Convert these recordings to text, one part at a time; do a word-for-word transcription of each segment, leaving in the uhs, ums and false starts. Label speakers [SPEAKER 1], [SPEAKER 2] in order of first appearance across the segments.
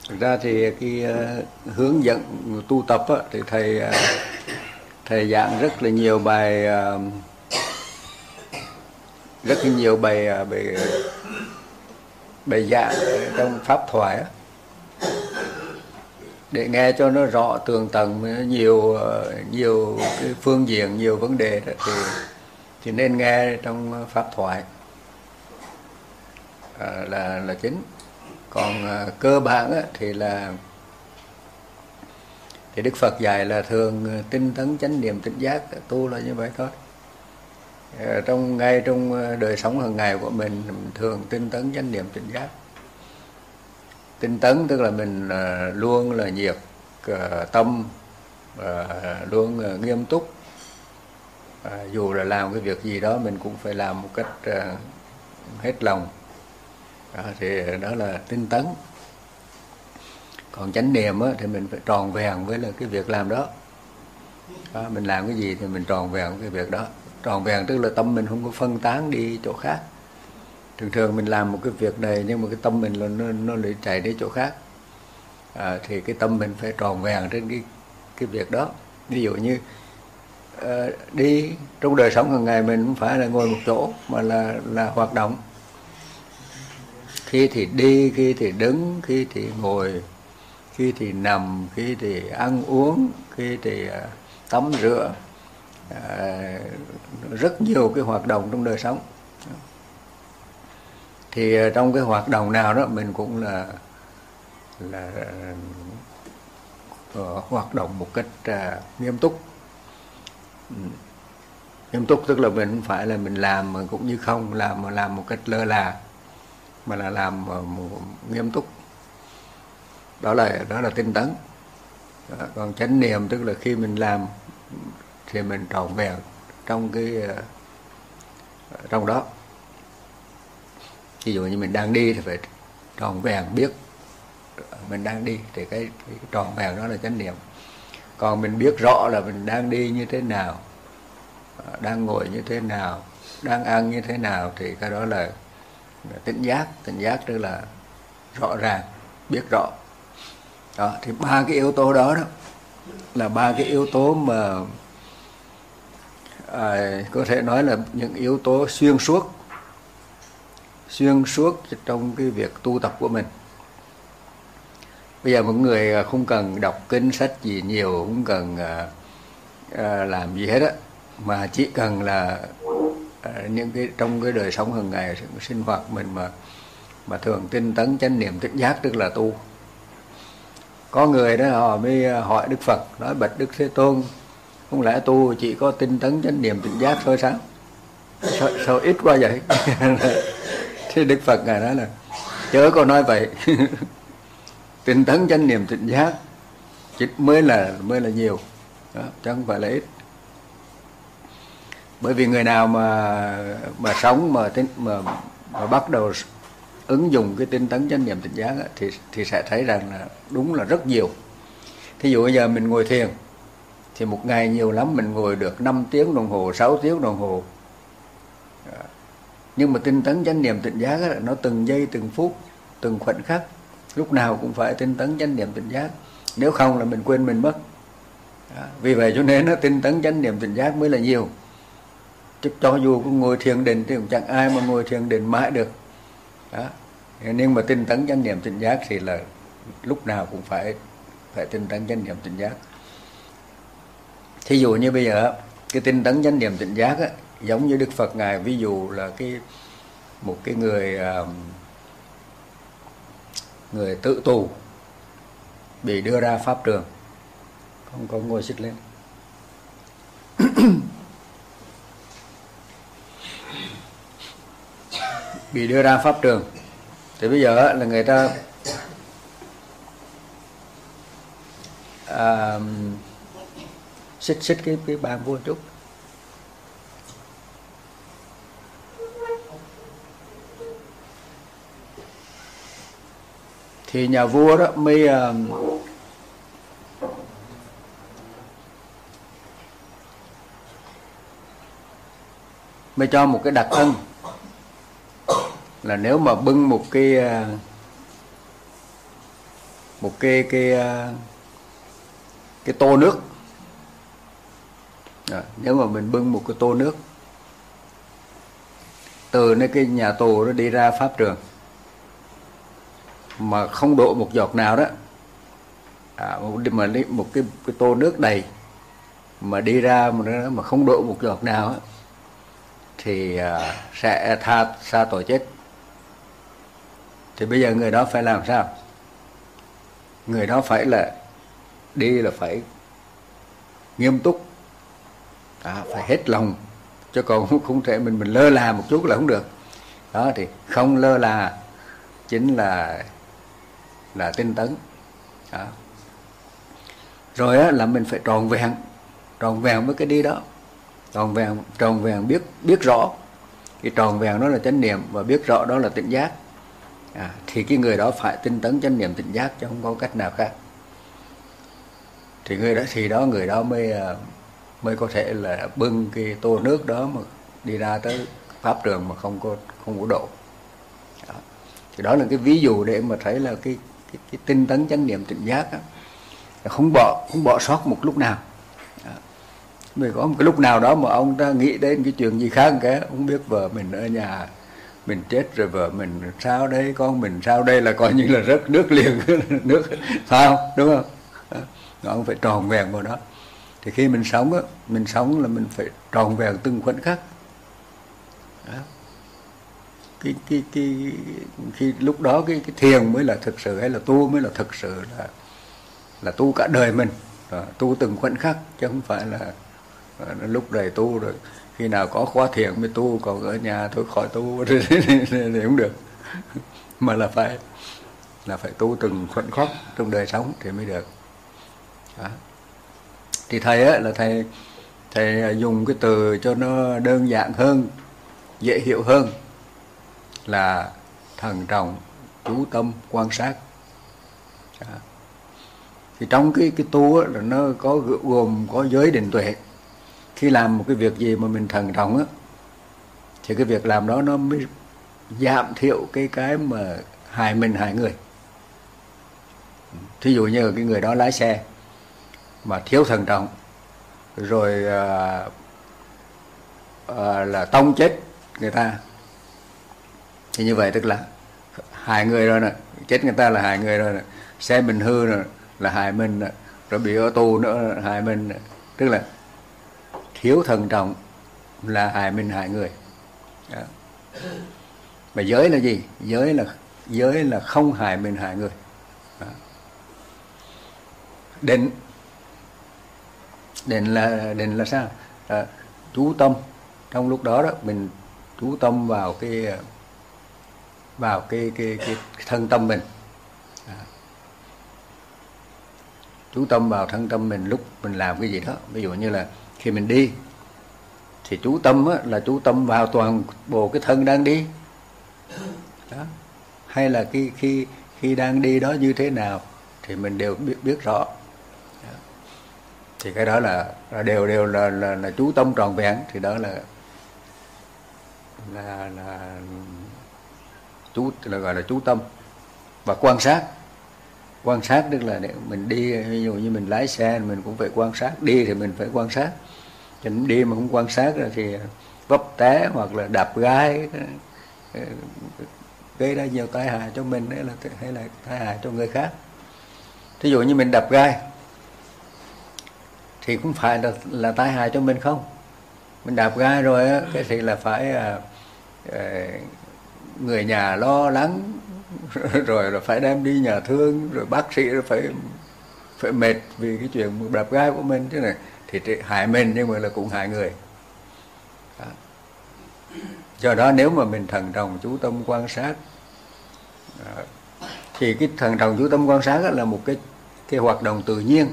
[SPEAKER 1] Thực ra thì cái uh, hướng dẫn tu tập á, thì thầy uh, thầy giảng rất là nhiều bài uh, rất là nhiều bài uh, bài bài giảng trong pháp thoại á, để nghe cho nó rõ tường tầng, nhiều uh, nhiều cái phương diện, nhiều vấn đề đó, thì thì nên nghe trong pháp thoại uh, là là chính. Còn uh, cơ bản á, thì là thì Đức Phật dạy là thường tinh tấn chánh niệm tỉnh giác, tu là như vậy thôi. Trong ngay trong đời sống hàng ngày của mình, mình thường tinh tấn chánh niệm tỉnh giác. Tinh tấn tức là mình uh, luôn là nhiệt uh, tâm, uh, luôn uh, nghiêm túc. Uh, dù là làm cái việc gì đó mình cũng phải làm một cách uh, hết lòng. Uh, thì đó là tinh tấn. Còn chánh niệm á, thì mình phải tròn vẹn với là cái việc làm đó. đó. Mình làm cái gì thì mình tròn vẹn với cái việc đó. Tròn vẹn tức là tâm mình không có phân tán đi chỗ khác. Thường thường mình làm một cái việc này nhưng mà cái tâm mình là nó, nó lại chạy đi chỗ khác. À, thì cái tâm mình phải tròn vẹn trên cái, cái việc đó. Ví dụ như uh, đi trong đời sống hàng ngày mình không phải là ngồi một chỗ mà là, là hoạt động. Khi thì đi, khi thì đứng, khi thì ngồi, khi thì nằm, khi thì ăn uống, khi thì uh, tắm rửa, uh, rất nhiều cái hoạt động trong đời sống. Thì uh, trong cái hoạt động nào đó mình cũng là là uh, hoạt động một cách uh, nghiêm túc. um, Nghiêm túc tức là mình không phải là mình làm mà cũng như không làm mà làm một cách lơ là, mà là làm uh, nghiêm túc. Đó là đó là tinh tấn. Đó, còn chánh niệm tức là khi mình làm thì mình trọn vẹn trong cái uh, trong đó. Ví dụ như mình đang đi thì phải trọn vẹn biết mình đang đi, thì cái, cái trọn vẹn đó là chánh niệm. Còn mình biết rõ là mình đang đi như thế nào, đang ngồi như thế nào, đang ăn như thế nào, thì cái đó là tỉnh giác. Tỉnh giác tức là rõ ràng, biết rõ. Đó, thì ba cái yếu tố đó, đó là ba cái yếu tố mà à, có thể nói là những yếu tố xuyên suốt xuyên suốt trong cái việc tu tập của mình. Bây giờ một người không cần đọc kinh sách gì nhiều, không cần à, à, làm gì hết á, mà chỉ cần là à, những cái trong cái đời sống hàng ngày sinh hoạt mình mà mà thường tinh tấn chánh niệm tỉnh giác tức là tu. Có người đó họ mới hỏi Đức Phật, nói bạch Đức Thế Tôn, không lẽ tu chỉ có tinh tấn chánh niệm tỉnh giác thôi sao? Sao, sao ít quá vậy? Thì Đức Phật ngài nói là chớ có nói vậy. Tinh tấn chánh niệm tỉnh giác mới là mới là nhiều, đó, chứ không phải là ít. Bởi vì người nào mà mà sống mà mà, mà bắt đầu ứng dụng cái tinh tấn chánh niệm tỉnh giác á, thì thì sẽ thấy rằng là đúng là rất nhiều. Thí dụ bây giờ mình ngồi thiền thì một ngày nhiều lắm mình ngồi được năm tiếng đồng hồ, sáu tiếng đồng hồ. Nhưng mà tinh tấn chánh niệm tỉnh giác á, nó từng giây từng phút, từng khoảnh khắc, lúc nào cũng phải tinh tấn chánh niệm tỉnh giác. Nếu không là mình quên mình mất. Đó. Vì vậy cho nên nó tinh tấn chánh niệm tỉnh giác mới là nhiều. Chứ cho dù có ngồi thiền định thì cũng chẳng ai mà ngồi thiền định mãi được. Đó. Nhưng mà tinh tấn chánh niệm tỉnh giác thì là lúc nào cũng phải phải tinh tấn chánh niệm tỉnh giác. Thí dụ như bây giờ cái tinh tấn chánh niệm tỉnh giác á, giống như Đức Phật ngài ví dụ là cái một cái người người tự tù bị đưa ra pháp trường. Không có ngồi xích lên. Bị đưa ra pháp trường. Thì bây giờ là người ta à, xích xích cái cái bàn vô chút. Thì nhà vua đó mới uh, mới cho một cái đặc ân là nếu mà bưng một cái uh, một cái cái cái tô nước. À, nếu mà mình bưng một cái tô nước từ nơi cái nhà tù nó đi ra pháp trường mà không đổ một giọt nào đó, à, mà lấy một cái, cái tô nước đầy mà đi ra mà, mà không đổ một giọt nào á, thì à, sẽ tha xa tội chết. Thì bây giờ người đó phải làm sao? Người đó phải là đi là phải nghiêm túc, à, phải hết lòng, chứ còn không thể mình mình lơ là một chút là không được. Đó, thì không lơ là chính là là tinh tấn. Đó. Rồi á, là mình phải tròn vẹn, tròn vẹn với cái đi đó, tròn vẹn, tròn vẹn biết biết rõ cái tròn vẹn đó là chánh niệm và biết rõ đó là tỉnh giác. À, thì cái người đó phải tinh tấn chánh niệm tỉnh giác chứ không có cách nào khác. Thì người đó thì đó người đó mới mới có thể là bưng cái tô nước đó mà đi ra tới pháp trường mà không có không có độ. Đó. Thì đó là cái ví dụ để mà thấy là cái cái, cái tinh tấn chánh niệm tỉnh giác đó, không bỏ không bỏ sót một lúc nào. Vì có một cái lúc nào đó mà ông ta nghĩ đến cái chuyện gì khác cái không biết vợ mình ở nhà mình chết rồi, vợ mình sao đây, con mình sao đây, là coi như là rớt nước liền nước phải không, đúng không? Đó. Ông phải tròn vẹn vào đó. Thì khi mình sống á, mình sống là mình phải tròn vẹn từng khoảnh khắc. Đó. Cái cái cái khi lúc đó cái cái thiền mới là thực sự, hay là tu mới là thực sự là là tu cả đời mình. Đó. Tu từng khoảnh khắc chứ không phải là lúc đời tu rồi khi nào có khóa thiền mới tu, còn ở nhà thôi khỏi tu thì không được. Mà là phải là phải tu từng khoảnh khắc trong đời sống thì mới được. Đó. Thì thầy á, là thầy thầy dùng cái từ cho nó đơn giản hơn, dễ hiểu hơn là thận trọng, chú tâm, quan sát. Đó. Thì trong cái cái tu á, là nó có gồm có giới định tuệ. Khi làm một cái việc gì mà mình thận trọng á, thì cái việc làm đó nó mới giảm thiểu cái cái mà hại mình hại người. Thí dụ như cái người đó lái xe mà thiếu thận trọng rồi à, à, là tông chết người ta, thì như vậy tức là hại người rồi nè, chết người ta là hại người rồi nè, xe mình hư rồi là hại mình nè, rồi bị ở tù nữa là hại mình nè. Tức là thiếu thận trọng là hại mình hại người. Đó. Mà giới là gì? Giới là giới là không hại mình hại người. Đó. Định định là định là sao? À, chú tâm trong lúc đó đó mình chú tâm vào cái vào cái cái cái thân tâm mình. À. Chú tâm vào thân tâm mình lúc mình làm cái gì đó. Ví dụ như là khi mình đi thì chú tâm á, là chú tâm vào toàn bộ cái thân đang đi. Đó. Hay là khi khi khi đang đi đó như thế nào thì mình đều biết biết rõ. Đó. Thì cái đó là, là đều đều là, là là chú tâm tròn vẹn, thì đó là là là chú là gọi là chú tâm. Và quan sát, quan sát tức là để mình đi, ví dụ như mình lái xe mình cũng phải quan sát, đi thì mình phải quan sát. Chứ đi mà không quan sát thì vấp té hoặc là đạp gai gây ra nhiều tai hại cho mình hay là hay là tai hại cho người khác. Thí dụ như mình đạp gai thì cũng phải là là tai hại cho mình không? Mình đạp gai rồi á, cái thì là phải à, à, người nhà lo lắng rồi là phải đem đi nhà thương, rồi bác sĩ rồi phải phải mệt vì cái chuyện đạp gai của mình chứ này, thì hại mình nhưng mà là cũng hại người. Đó. Do đó nếu mà mình thận trọng chú tâm quan sát, đó, thì cái thận trọng chú tâm quan sát là một cái cái hoạt động tự nhiên.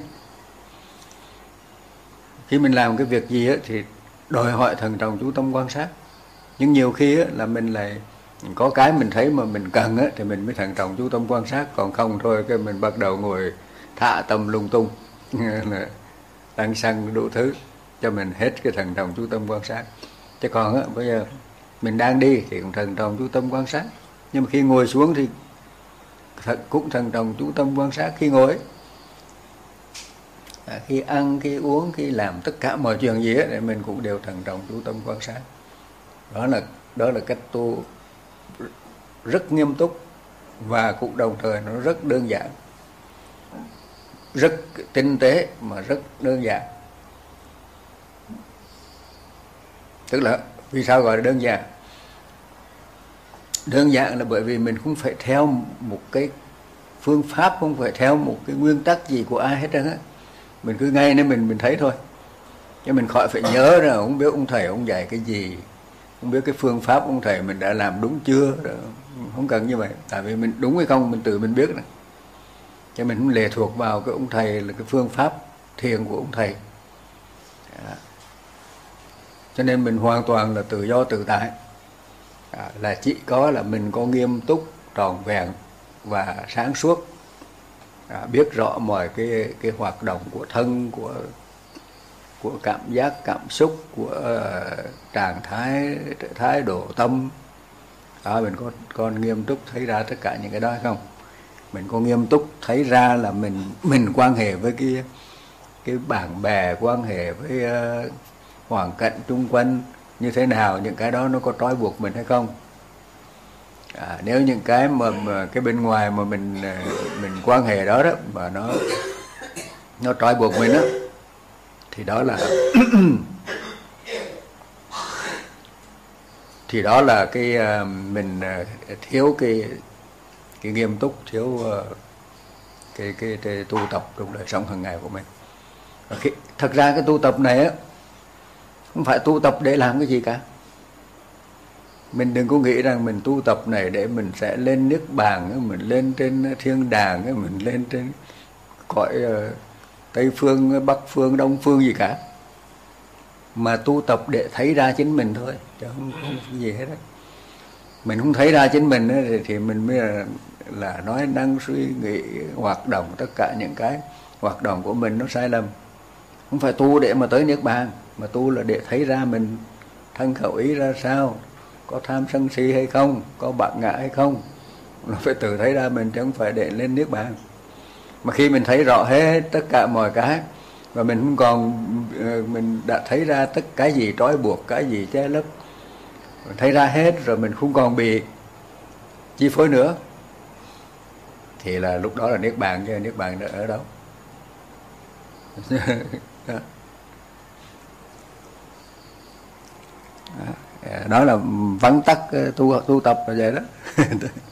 [SPEAKER 1] Khi mình làm cái việc gì thì đòi hỏi thận trọng chú tâm quan sát. Nhưng nhiều khi là mình lại có cái mình thấy mà mình cần thì mình mới thận trọng chú tâm quan sát, còn không thôi cái mình bắt đầu ngồi thả tâm lung tung tăng xăng đủ thứ cho mình hết cái thận trọng chú tâm quan sát. Chứ còn á, bây giờ mình đang đi thì cũng thận trọng chú tâm quan sát, nhưng mà khi ngồi xuống thì thật cũng thần trọng chú tâm quan sát khi ngồi, à, khi ăn, khi uống, khi làm tất cả mọi chuyện gì ấy, thì mình cũng đều thần trọng chú tâm quan sát. Đó là đó là cách tu rất nghiêm túc và cũng đồng thời nó rất đơn giản, rất tinh tế mà rất đơn giản. Tức là vì sao gọi là đơn giản? Đơn giản là bởi vì mình không phải theo một cái phương pháp, không phải theo một cái nguyên tắc gì của ai hết trơn á. Mình cứ ngay nên mình mình thấy thôi, chứ mình khỏi phải nhớ là không biết ông thầy ông dạy cái gì, không biết cái phương pháp ông thầy mình đã làm đúng chưa. Không cần như vậy, tại vì mình đúng hay không mình tự mình biết này. Cho mình không lệ thuộc vào cái ông thầy là cái phương pháp thiền của ông thầy. Đó. Cho nên mình hoàn toàn là tự do tự tại. Đó, là chỉ có là mình có nghiêm túc, trọn vẹn và sáng suốt. Đó, biết rõ mọi cái cái hoạt động của thân, của của cảm giác, cảm xúc, của uh, trạng thái, thái độ tâm. Đó, mình có còn nghiêm túc thấy ra tất cả những cái đó hay không? Mình có nghiêm túc thấy ra là mình mình quan hệ với cái cái bạn bè, quan hệ với uh, hoàn cảnh xung quanh như thế nào, những cái đó nó có trói buộc mình hay không? À, nếu những cái mà, mà cái bên ngoài mà mình mình quan hệ đó đó mà nó nó trói buộc mình đó, thì đó là thì đó là cái uh, mình uh, thiếu cái cái nghiêm túc, thiếu uh, cái, cái cái tu tập trong đời sống hàng ngày của mình. Khi, thật ra cái tu tập này á không phải tu tập để làm cái gì cả. Mình đừng có nghĩ rằng mình tu tập này để mình sẽ lên niết bàn, mình lên trên thiên đàng, mình lên trên cõi uh, Tây phương, Bắc phương, Đông phương gì cả. Mà tu tập để thấy ra chính mình thôi, chứ không, không có gì hết á. Mình không thấy ra chính mình ấy, thì, thì mình mới là, là nói năng, suy nghĩ, hoạt động, tất cả những cái hoạt động của mình nó sai lầm. Không phải tu để mà tới niết bàn, mà tu là để thấy ra mình thân khẩu ý ra sao, có tham sân si hay không, có bạc ngã hay không. Nó phải tự thấy ra mình, chứ không phải để lên niết bàn. Mà khi mình thấy rõ hết tất cả mọi cái, và mình không còn, mình đã thấy ra tất cái gì trói buộc, cái gì che lấp, mình thấy ra hết rồi, mình không còn bị chi phối nữa, thì là lúc đó là niết bàn. Chứ niết bàn ở đâu? Đó. Đó là vắn tắt tu tu tập là vậy đó.